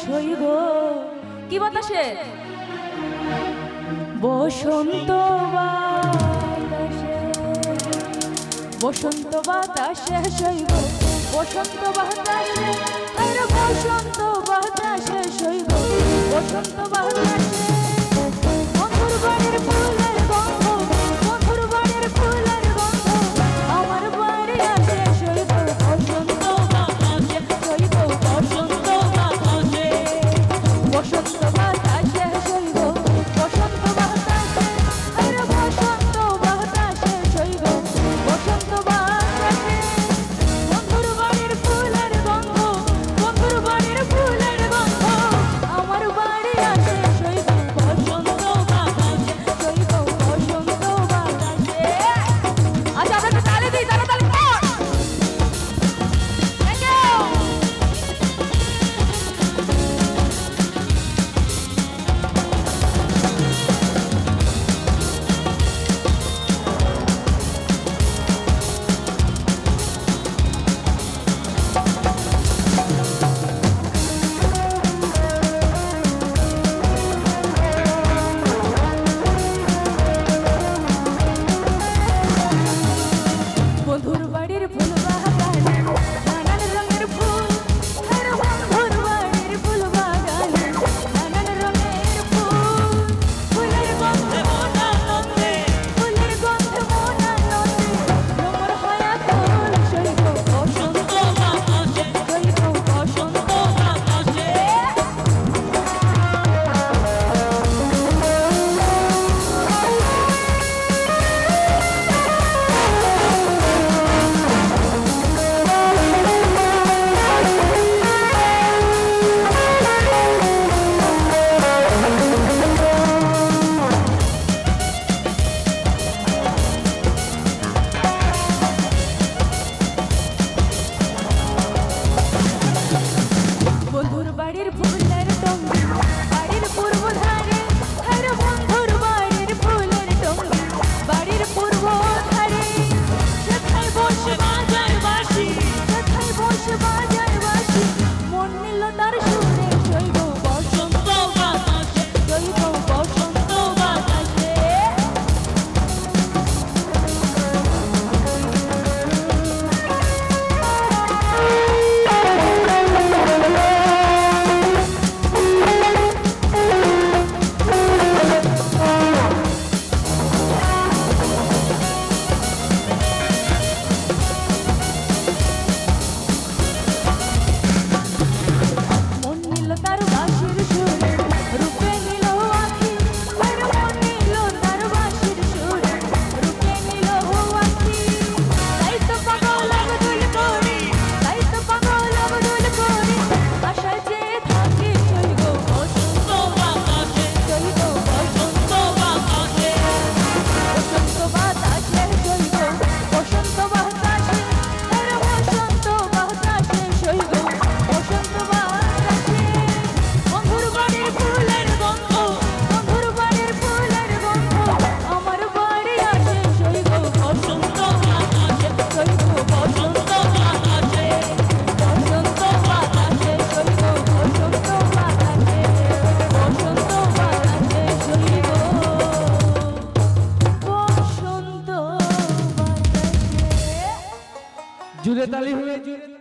শৈব কি বাতাসে বসন্ত বাতাসে বসন্ত বাতাসে শৈব বসন্ত বাতাসে আরে বসন্ত বাতাসে শৈব বসন্ত বাতাসে মধুর বাড়ির ফুলের গন্ধ মধুর বাড়ির ফুলের গন্ধ আমার বাড়ি আসে শৈব বসন্ত বাতাসে শৈব বসন্ত বাতাসে বসন্ত বাতাসে শৈব বসন্ত বাতাসে আরে বসন্ত বাতাসে শৈব বসন্ত বাতাসে মধুর বাড়ির ফুলের গন্ধ মধুর বাড়ির ফুলের গন্ধ আমার বাড়ি আসে শৈব বসন্ত বাতাসে শৈব বসন্ত বাতাসে আচ্ছা আমরা তালে দিই তালে কর থ্যাংক বন্ধুর বাড়ির ফুল বাগানে নানান রঙের ফুল হর বন্ধুর বাড়ির ফুল বাগানে নানান রঙের ফুল ফুলের গন্ধে মন আনন্দে ফুলের গন্ধে মন আনন্দে ভ্রমর হয়া তোল শৈব বসন্ত বাতাসে শৈব বসন্ত বাতাসে বন্ধুর বাড়ির ফুলের টঙ্গি বাড়ির পূর্ব ধারে হর বন্ধুর বাড়ির ফুলের টঙ্গি বাড়ির পূর্ব ধারে সেথায় বসে বাজায় বাঁশি সেথায় বসে বাজায় বাঁশি মন নিল তার সুরে শৈব বসন্ত বাতাসে শৈব বসন্ত বাতাসে মন নিল তার বাঁশির সুরে রূপে নিল আখি আর মন নিল তার বাঁশির সুরে রূপে নিল আখি তাই তো পাগল আবদুল করি তাই তো পাগল আবদুল করি আশা যে থাকি শৈব বসন্ত বাতাসে শৈব বসন্ত বাতাসে বসন্ত বাতাসে শৈব বসন্ত বাতাসে আরে বসন্ত বাতাসে শৈব বসন্ত বাতাসে মধুর বাড়ির ফুলের গন্ধ মধুর বাড়ির ফুলের গন্ধ আমার বাড়ি আসে শৈব বসন্ত বাতাসে শৈব বসন্ত বাতাসে বসন্ত বাতাসে শৈব বসন্ত বাতাসে বসন্ত বাতাসে শৈব বসন্ত বাতাসে জুড়ে তালি হয়ে জুড়ে